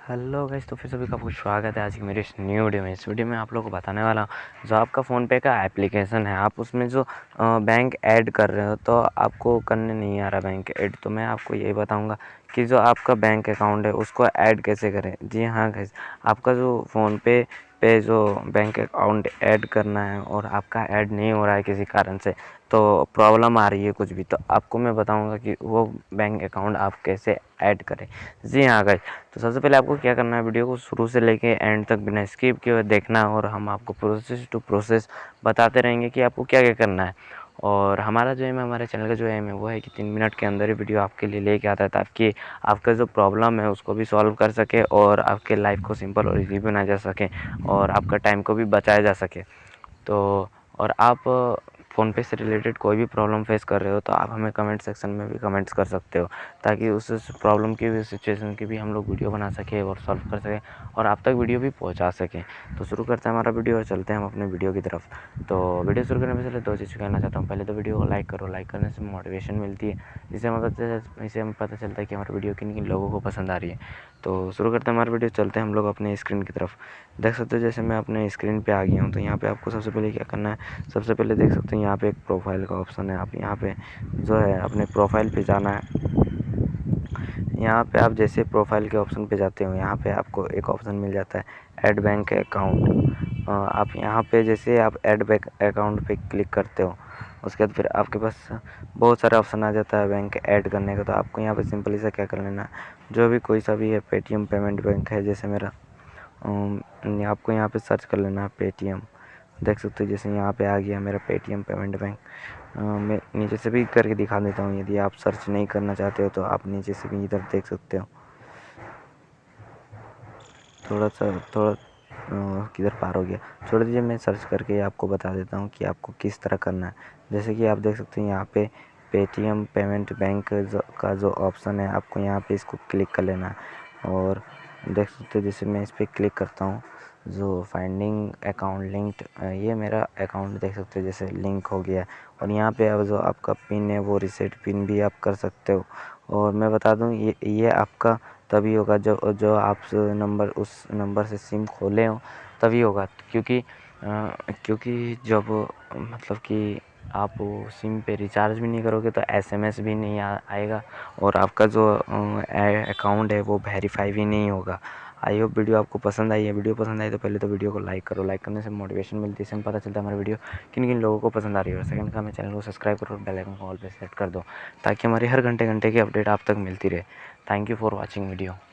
Hello guys, तो फिर सभी का बहुत स्वागत है आज की मेरी इस न्यू वीडियो में। इस वीडियो में आप लोगों को बताने वाला हूँ, जो आपका फ़ोनपे का एप्लीकेशन है, आप उसमें जो बैंक ऐड कर रहे हो तो आपको करने नहीं आ रहा बैंक ऐड। तो मैं आपको यही बताऊंगा कि जो आपका बैंक अकाउंट है उसको ऐड कैसे करें। जी हाँ गाइस, आपका जो फ़ोनपे पे जो बैंक अकाउंट ऐड करना है और आपका ऐड नहीं हो रहा है किसी कारण से, तो प्रॉब्लम आ रही है कुछ भी, तो आपको मैं बताऊंगा कि वो बैंक अकाउंट आप कैसे ऐड करें। जी हाँ गाइस, तो सबसे पहले आपको क्या करना है, वीडियो को शुरू से लेके एंड तक बिना स्किप किए देखना, और हम आपको प्रोसेस टू प्रोसेस बताते रहेंगे कि आपको क्या क्या करना है। और हमारा जो एम है, हमारे चैनल का जो एम है वो है कि 3 मिनट के अंदर ही वीडियो आपके लिए लेके आता है, ताकि आपका जो प्रॉब्लम है उसको भी सॉल्व कर सके और आपके लाइफ को सिंपल और ईजी बनाया जा सके और आपका टाइम को भी बचाया जा सके। तो और आप फ़ोनपे से रिलेटेड कोई भी प्रॉब्लम फेस कर रहे हो तो आप हमें कमेंट सेक्शन में भी कमेंट्स कर सकते हो, ताकि उस प्रॉब्लम की भी, सिचुएशन की भी हम लोग वीडियो बना सकें और सॉल्व कर सकें और आप तक वीडियो भी पहुंचा सकें। तो शुरू करते हैं हमारा वीडियो और चलते हैं हम अपने वीडियो की तरफ। तो वीडियो शुरू करने से पहले 2 चीज़ कहना चाहता हूँ। पहले तो वीडियो को लाइक करो, लाइक करने से मोटिवेशन मिलती है, इससे हमें पता चलता है कि हमारा वीडियो किन किन लोगों को पसंद आ रही है। तो शुरू करते हैं हमारा वीडियो, चलते हैं हम लोग अपने स्क्रीन की तरफ। देख सकते हो जैसे मैं अपने स्क्रीन पे आ गया हूँ, तो यहाँ पे आपको सबसे पहले क्या करना है, सबसे पहले देख सकते हैं यहाँ पे एक प्रोफाइल का ऑप्शन है। आप यहाँ पे जो है अपने प्रोफाइल पे जाना है। यहाँ पे आप जैसे प्रोफाइल के ऑप्शन पे जाते हो, यहाँ पे आपको एक ऑप्शन मिल जाता है ऐड बैंक अकाउंट। आप यहाँ पे जैसे आप ऐड बैंक अकाउंट पे क्लिक करते हो, उसके बाद फिर आपके पास बहुत सारा ऑप्शन आ जाता है बैंक ऐड करने का। तो आपको यहाँ पे सिंपली से क्या कर लेना है, जो भी कोई सा भी है, पेटीएम पेमेंट बैंक है जैसे मेरा, आपको यहाँ पे सर्च कर लेना है पेटीएम। देख सकते हो जैसे यहाँ पे आ गया मेरा पेटीएम पेमेंट बैंक। मैं नीचे से भी करके दिखा देता हूँ, यदि आप सर्च नहीं करना चाहते हो तो आप नीचे से भी इधर देख सकते हो। थोड़ा किधर पार हो गया, छोड़ दीजिए, मैं सर्च करके आपको बता देता हूँ कि आपको किस तरह करना है। जैसे कि आप देख सकते हैं यहाँ पे पेटीएम पेमेंट बैंक का जो ऑप्शन है, आपको यहाँ पे इसको क्लिक कर लेना है। और देख सकते हैं जैसे मैं इस पर क्लिक करता हूँ, जो फाइंडिंग अकाउंट लिंक्ड, ये मेरा अकाउंट देख सकते हो जैसे लिंक हो गया। और यहाँ पे अब जो आपका पिन है वो रीसेट पिन भी आप कर सकते हो। और मैं बता दूँ, ये आपका तभी होगा जो जो आप उस नंबर से सिम खोले हो तभी होगा, क्योंकि जब मतलब कि आप सिम पे रिचार्ज भी नहीं करोगे तो एसएमएस भी नहीं आएगा और आपका जो अकाउंट है वो वेरीफाई भी नहीं होगा। आई होप वीडियो आपको पसंद आई है। वीडियो पसंद आई तो पहले तो वीडियो को लाइक करो, लाइक करने से मोटिवेशन मिलती है, इससे पता चलता है हमारी वीडियो किन किन लोगों को पसंद आ रही है। और सेकंड का, हमें चैनल को सब्सक्राइब करो और बेल आइकन को ऑल पे सेट कर दो, ताकि हमारी हर घंटे घंटे की अपडेट आप तक मिलती रहे। Thank you for watching video.